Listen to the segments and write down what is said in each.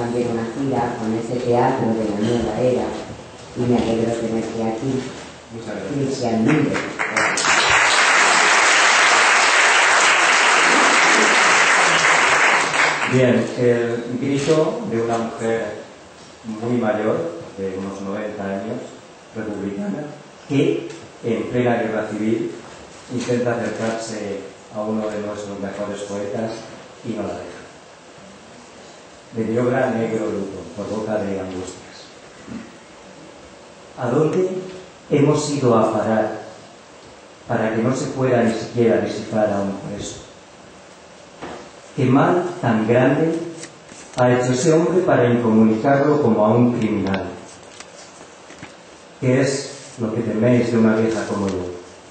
también una gira con ese teatro de la nueva era y me alegro tenerte aquí. Muchas gracias. Cristian Miller. Bien, el grito de una mujer muy mayor, de unos 90 años, republicana, que en plena guerra civil intenta acercarse a uno de nuestros mejores poetas y no la deja. Me dio gran negro luto por boca de Angustias. ¿A dónde hemos ido a parar para que no se pueda ni siquiera descifrar a un preso? ¿Qué mal tan grande ha hecho ese hombre para incomunicarlo como a un criminal? ¿Qué es lo que teméis de una vieja como yo?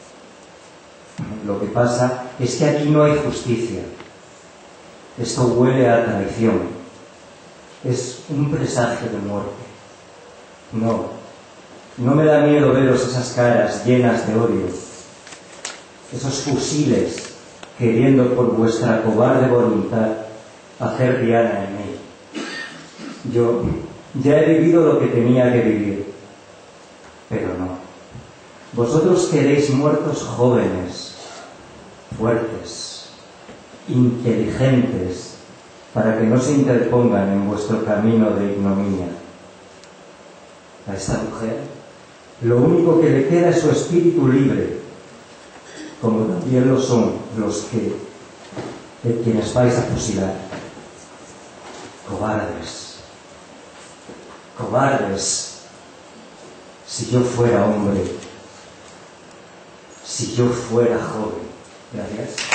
Lo que pasa es que aquí no hay justicia. Esto huele a traición. Es un presagio de muerte. No me da miedo veros esas caras llenas de odio, esos fusiles queriendo por vuestra cobarde voluntad hacer diana en mí. Yo ya he vivido lo que tenía que vivir, pero no. Vosotros queréis muertos jóvenes, fuertes, inteligentes, para que no se interpongan en vuestro camino de ignominia. A esta mujer lo único que le queda es su espíritu libre, como también lo son los de quienes vais a fusilar. Cobardes, cobardes. Si yo fuera hombre, si yo fuera joven. Gracias.